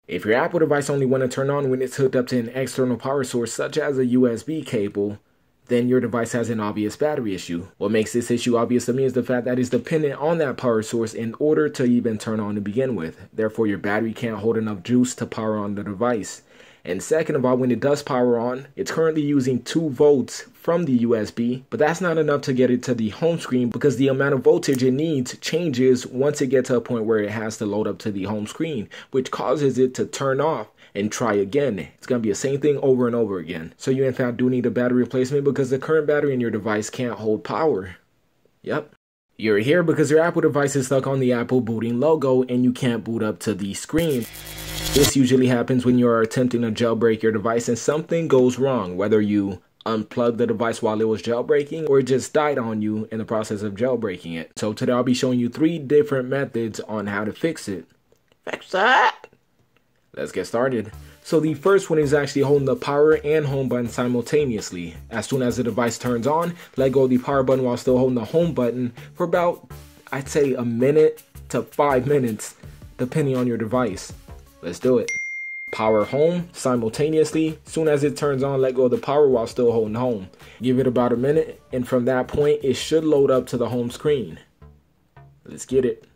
If your Apple device only want to turn on when it's hooked up to an external power source such as a USB cable, then your device has an obvious battery issue. What makes this issue obvious to me is the fact that it's dependent on that power source in order to even turn on to begin with. Therefore, your battery can't hold enough juice to power on the device. And second of all, when it does power on, it's currently using 2 volts from the USB, but that's not enough to get it to the home screen because the amount of voltage it needs changes once it gets to a point where it has to load up to the home screen, which causes it to turn off and try again. It's going to be the same thing over and over again. So you in fact do need a battery replacement because the current battery in your device can't hold power. Yep. You're here because your Apple device is stuck on the Apple booting logo and you can't boot up to the screen. This usually happens when you're attempting to jailbreak your device and something goes wrong, whether you unplugged the device while it was jailbreaking or it just died on you in the process of jailbreaking it. So today I'll be showing you 3 different methods on how to fix it. Fix that! Let's get started. So the first one is actually holding the power and home button simultaneously. As soon as the device turns on, let go of the power button while still holding the home button for about, I'd say, a minute to 5 minutes, depending on your device. Let's do it. Power home simultaneously. Soon as it turns on, let go of the power while still holding home. Give it about a minute, and from that point, it should load up to the home screen. Let's get it.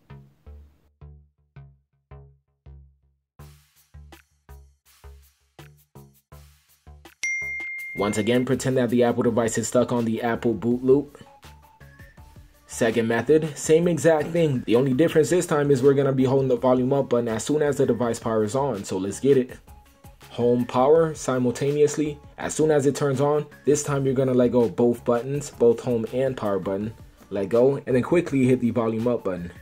Once again, pretend that the Apple device is stuck on the Apple boot loop. Second method, same exact thing. The only difference this time is we're going to be holding the volume up button as soon as the device powers on. So let's get it. Home power simultaneously. As soon as it turns on, this time you're going to let go of both buttons, both home and power button. Let go and then quickly hit the volume up button.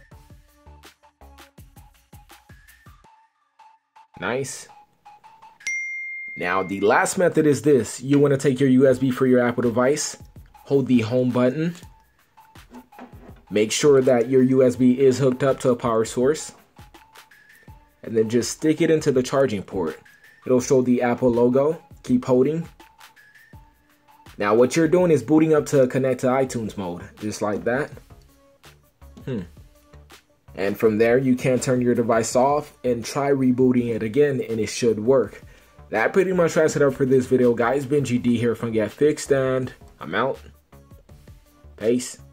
Nice. Now the last method is this. You want to take your USB for your Apple device, hold the home button, make sure that your USB is hooked up to a power source, and then just stick it into the charging port. It'll show the Apple logo. Keep holding. Now what you're doing is booting up to connect to iTunes mode, just like that. And from there you can turn your device off and try rebooting it again and it should work. That pretty much wraps it up for this video, guys. Ben GD here from Get Fixed, and I'm out. Peace.